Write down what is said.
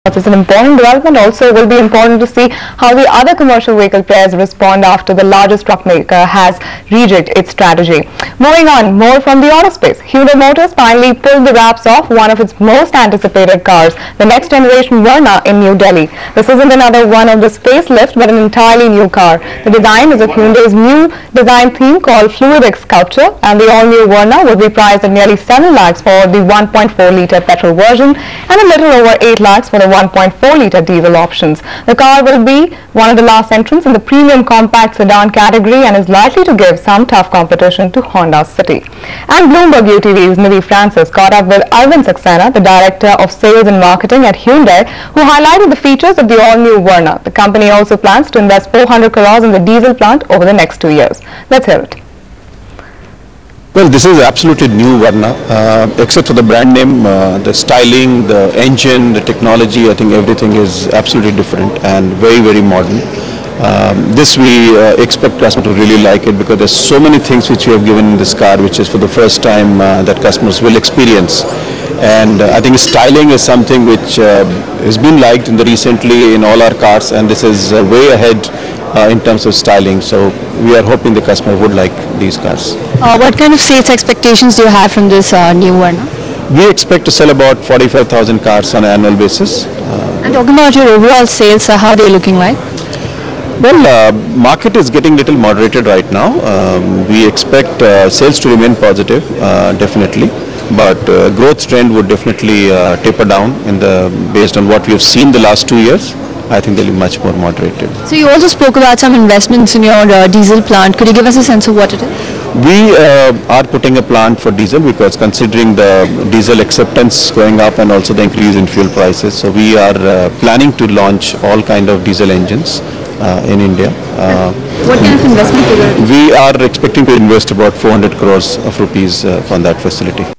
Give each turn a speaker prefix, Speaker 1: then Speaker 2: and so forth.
Speaker 1: It's an important development. Also, it will be important to see how the other commercial vehicle players respond after the largest truck maker has rejigged its strategy. Moving on, more from the auto space. Hyundai Motors finally pulled the wraps off one of its most anticipated cars, the next generation Verna in New Delhi. This isn't another one of the facelift, but an entirely new car. The design is of Hyundai's new design theme called Fluidic Sculpture, and the all-new Verna will be priced at nearly 7 lakhs for the 1.4-litre petrol version and a little over 8 lakhs for the 1.4-litre diesel options. The car will be one of the last entrants in the premium compact sedan category and is likely to give some tough competition to Honda City. And Bloomberg UTVI's Nidhi Francis caught up with Arvind Saxena, the Director of Sales and Marketing at Hyundai, who highlighted the features of the all-new Verna. The company also plans to invest 400 crores in the diesel plant over the next 2 years. Let's hear it.
Speaker 2: Well, this is absolutely new Verna, except for the brand name, the styling, the engine, the technology. I think everything is absolutely different and very, very modern. This we expect customers to really like it, because there's so many things which we have given in this car, which is for the first time that customers will experience. And I think styling is something which has been liked recently in all our cars, and this is way ahead in terms of styling. So we are hoping the customer would like these cars.
Speaker 3: What kind of sales expectations do you have from this new Verna?
Speaker 2: We expect to sell about 45,000 cars on an annual basis.
Speaker 3: And talking about your overall sales, how are they looking like?
Speaker 2: Well, market is getting little moderated right now. We expect sales to remain positive, definitely, but growth trend would definitely taper down based on what we have seen the last 2 years. I think they'll be much more moderated.
Speaker 3: So you also spoke about some investments in your diesel plant. Could you give us a sense of what it is?
Speaker 2: We are putting a plant for diesel, because considering the diesel acceptance going up and also the increase in fuel prices, so we are planning to launch all kind of diesel engines in India.
Speaker 3: What kind of investment?
Speaker 2: We are expecting to invest about 400 crores of rupees on that facility.